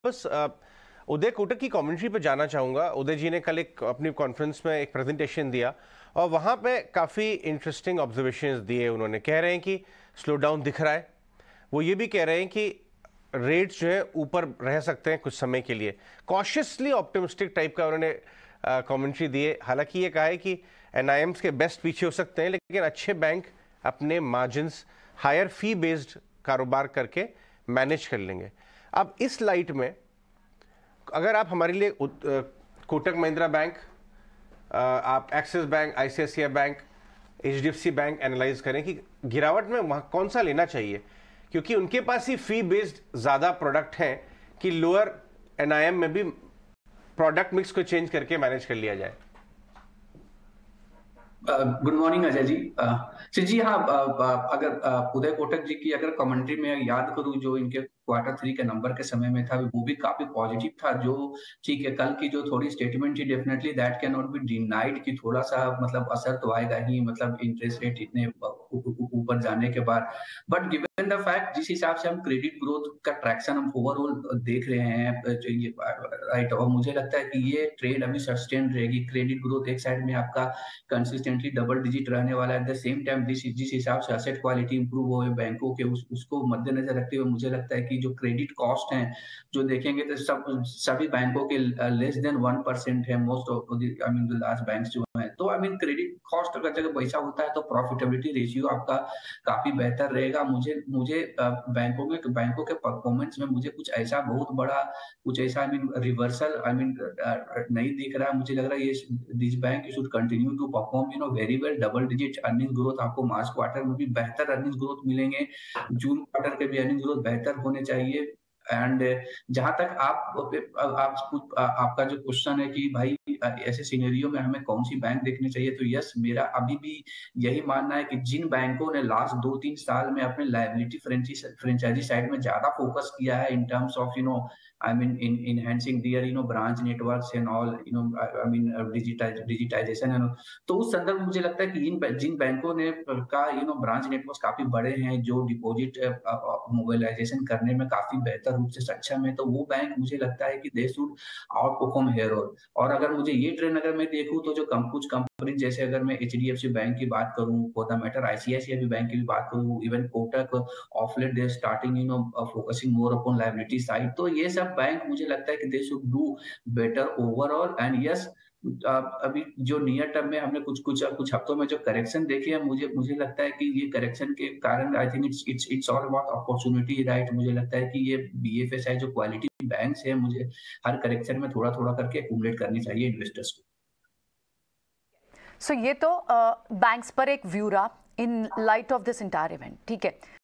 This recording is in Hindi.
बस उदय कोटक की कमेंट्री पे जाना चाहूँगा। उदय जी ने कल एक अपनी कॉन्फ्रेंस में एक प्रेजेंटेशन दिया और वहाँ पे काफ़ी इंटरेस्टिंग ऑब्जर्वेशंस दिए। उन्होंने कह रहे हैं कि स्लो डाउन दिख रहा है। वो ये भी कह रहे हैं कि रेट्स जो है ऊपर रह सकते हैं कुछ समय के लिए। कॉशियसली ऑप्टिमिस्टिक टाइप का उन्होंने कमेंट्री दी है। हालांकि ये कहा है कि एनआईएम्स के बेस्ट पीछे हो सकते हैं, लेकिन अच्छे बैंक अपने मार्जिन्स हायर फी बेस्ड कारोबार करके मैनेज कर लेंगे। अब इस लाइट में अगर आप हमारे लिए कोटक महिंद्रा बैंक, आप Axis bank, ICICI bank, HDFC bank analyse करें कि गिरावट में वहाँ कौन सा लेना चाहिए, क्योंकि उनके पास ही फी बेस्ड ज़्यादा प्रोडक्ट हैं कि लोअर एनआईएम में भी प्रोडक्ट मिक्स को चेंज करके मैनेज कर लिया जाए। Good morning Ajay ji. जी हाँ, अगर उदय कोटक जी की अगर कमेंट्री में याद करूं, जो इनके Q3 के नंबर के समय में था, वो भी काफी पॉजिटिव था। जो ठीक है, कल की जो थोड़ी स्टेटमेंट थी, definitely that cannot be denied कि थोड़ा सा मतलब असर तो आएगा ही, मतलब इंटरेस्ट रेट इतने ऊपर जाने के बाद। बट गिवन द फैक्ट, जिस हिसाब से हम क्रेडिट ग्रोथ का ट्रैक्शन हम ओवरऑल देख रहे हैं, राइट, और मुझे लगता है कि ये ट्रेंड अभी सस्टेन रहेगी। क्रेडिट ग्रोथ एक साइड में आपका कंसिस्टेंटली डबल डिजिट रहने वाला है। एट द सेम टाइम जिस हिसाब से एसेट क्वालिटी इंप्रूव हो बैंकों के, उसको मद्देनजर रखते हुए मुझे लगता है कि जो क्रेडिट कॉस्ट है, जो देखेंगे तो सभी बैंकों के लेस देन 1% है। Most of I mean large banks जो है, तो आई मीन क्रेडिट कॉस्ट अगर जगह पैसा होता है तो प्रॉफिटेबिलिटी रेशियो आपका काफी बेहतर रहेगा। मुझे बैंकों के परफॉर्मेंस में मुझे कुछ ऐसा बहुत बड़ा, कुछ ऐसा I mean reversal I mean नहीं दिख रहा है। मुझे लग रहा है ये this bank should continue to perform very well. Double digit earning growth आपको मार्च क्वार्टर में भी बेहतर अर्निंग ग्रोथ मिलेंगे, जून क्वार्टर के भी अर्निंग ग्रोथ बेहतर होने चाहिए। एंड जहां तक आपका जो क्वेश्चन है कि भाई ऐसे सिनेरियो में हमें कौन सी बैंक देखनी चाहिए, तो यस, मेरा अभी भी यही मानना है कि जिन बैंकों ने लास्ट 2-3 साल में अपने लायबिलिटी फ्रेंचाइजी साइड में ज्यादा फोकस किया है in terms of I mean, in enhancing their branch networks and all, I mean digitization and all. तो उस संदर्भ में मुझे लगता है कि जिन बैंकों ने का ब्रांच नेटवर्क काफी बड़े हैं, जो डिपॉजिट मोबाइलाइजेशन करने में काफी बेहतर रूप से सक्षम है, तो वो बैंक मुझे लगता है कि they should outperform here और अगर मुझे ये ट्रेंड अगर मैं देखूं, तो जो कुछ कंपनी, जैसे अगर मैं एचडीएफसी बैंक की बात करूं, for the matter ICICI bank की भी बात करूं, even Kotak of late they starting focusing more upon liability side, तो ये सब बैंक मुझे लगता है कि they should do better overall. And yes, अभी जो नियर टर्म में हमने कुछ हफ्तों में जो करेक्शन देखे हैं, मुझे लगता है कि ये करेक्शन के कारण I think it's all about opportunity, right. मुझे लगता है कि ये बीएफएसआई जो क्वालिटी बैंक्स है, मुझे हर करेक्शन में थोड़ा थोड़ा करके एक्यूमुलेट करनी चाहिए इन्वेस्टर्स को। सो ये तो बैंक्स पर एक व्यू रहा in light of this entire event, ठीक है।